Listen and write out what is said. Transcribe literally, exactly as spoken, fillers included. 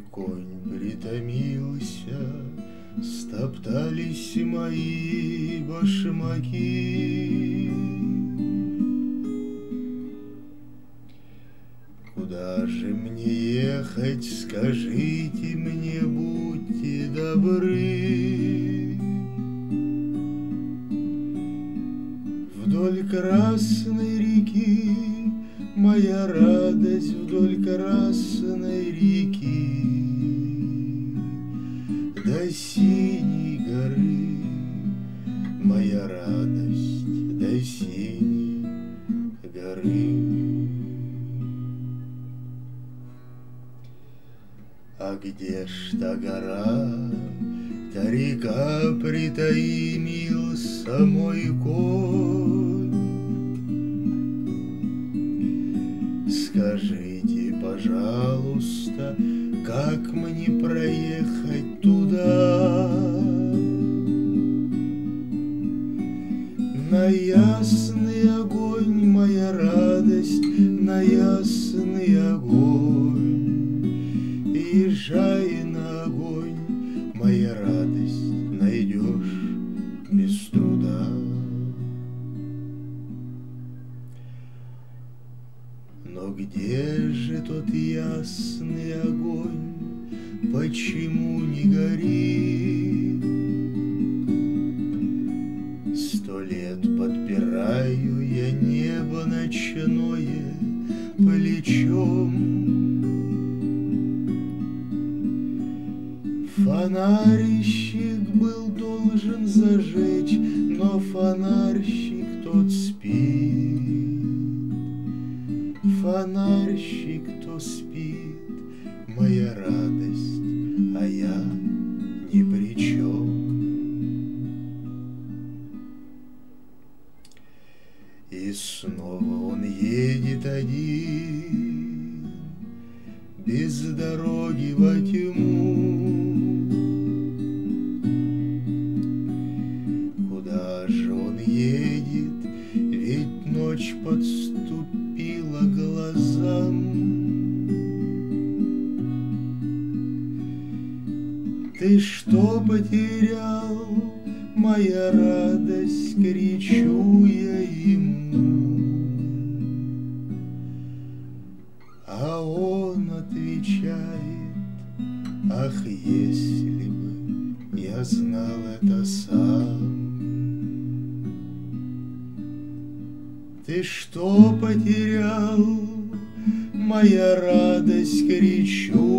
Мой конь притомился, стоптались мои башмаки. Куда же мне ехать, скажите мне, будьте добры? Вдоль Красной реки, моя радость, вдоль Красной реки, до синей горы, моя радость, до синей горы. А где ж та гора, та река, притаился мой конь? Скажите, пожалуйста, как мне проехать туда? На ясный огонь, моя радость, на ясный огонь. Езжай на огонь, моя радость, найдешь без труда. Но где же тот ясный огонь, почему не горит? Сто лет подпираю я небо ночное плечом. Фонарищик был должен зажечь, но фонарщик тот спит. Фонарщик то спит, моя радость, а я ни при чем. И снова он едет один, без дороги во тьму. Куда же он едет, ведь ночь подступила к глазам. Ты что потерял, моя радость, кричу я ему. А он отвечает: ах, если бы я знал это сам. Ты что потерял, моя радость, кричу